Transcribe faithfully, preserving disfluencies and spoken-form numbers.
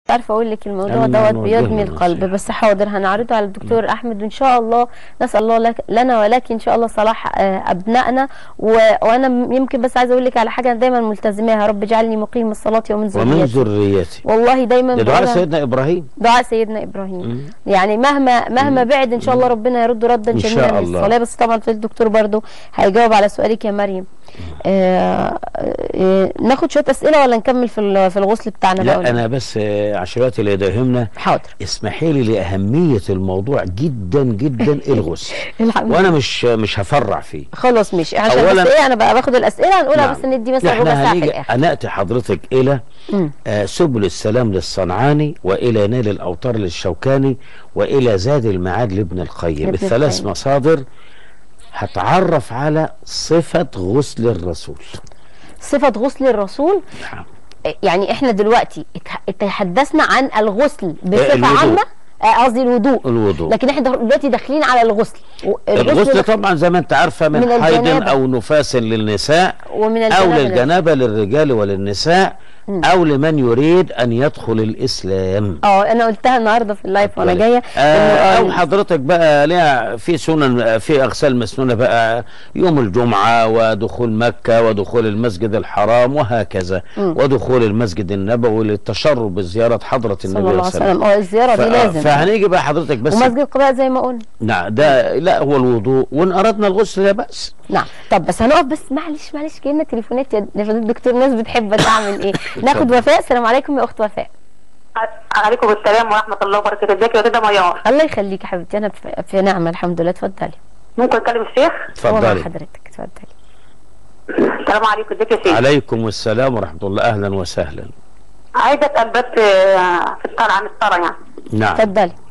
عارفه اقول لك الموضوع أنا دوت بيدمي القلب، بس حاضر هنعرضه على الدكتور م. احمد، وان شاء الله نسال الله لك لنا ولك ان شاء الله صلاح ابنائنا. وانا يمكن بس عايزه اقول لك على حاجه دايما ملتزماها، رب اجعلني مقيم الصلاه ومن ذريتي ومن ذريتي. والله دايما دعاء سيدنا ابراهيم، دعاء سيدنا ابراهيم م. يعني مهما مهما م. بعد ان شاء الله ربنا يرد ردا جميلا للصلاه. بس طبعا الدكتور برضو هيجاوب على سؤالك يا مريم. آه آه ناخد شويه اسئله ولا نكمل في في الغسل بتاعنا؟ لا بقى انا بس عشان الوقت اللي يهمنا. حاضر. اسمحي لي لاهميه الموضوع جدا جدا الغسل وانا مش مش هفرع فيه خلاص. مش عشان بس ايه انا بقى باخد الاسئله هنقولها. نعم. بس ندي مثلا ربع ساعه في الاخر. هناتي حضرتك الى آه سبل السلام للصنعاني، والى نيل الاوطار للشوكاني، والى زاد المعاد لابن القيم، الثلاث مصادر هتعرف على صفة غسل الرسول. صفة غسل الرسول؟ نعم. يعني احنا دلوقتي تحدثنا عن الغسل بصفة عامة، قصدي الوضوء. الوضوء. لكن احنا دلوقتي داخلين على الغسل. الغسل طبعا زي ما انت عارفه من, من حيض او نفاس للنساء، ومن او للجنابه للرجال وللنساء، م. او لمن يريد ان يدخل الاسلام. اه انا قلتها النهارده في اللايف وانا جايه. آه او حضرتك بقى ليها في سنن، في اغسال مسنونه بقى يوم الجمعه ودخول مكه ودخول المسجد الحرام وهكذا، م. ودخول المسجد النبوي للتشرف بزياره حضره النبي صلى الله عليه وسلم. اه الزياره دي لازم. فهنيجي بقى حضرتك بس ومسجد قباء زي ما قلنا. نعم ده لا هو الوضوء، وان اردنا الغسل لا باس. نعم. طب بس هنقف بس معلش معلش كأننا تليفونات يا دكتور، الناس بتحب تعمل ايه. ناخد وفاء. السلام عليكم يا اخت وفاء. عليكم السلام ورحمه الله وبركاته. ازيك يا كده ميار؟ الله يخليك يا حبيبتي، انا في نعمه الحمد لله. اتفضلي. ممكن اتكلم الشيخ؟ اتفضلي حضرتك. اتفضلي. السلام عليكم. ازيك يا شيخ؟ عليكم السلام ورحمه الله. اهلا وسهلا. عايزه اسال بس في الصلاه عن الصلاه يعني. نعم اتفضلي.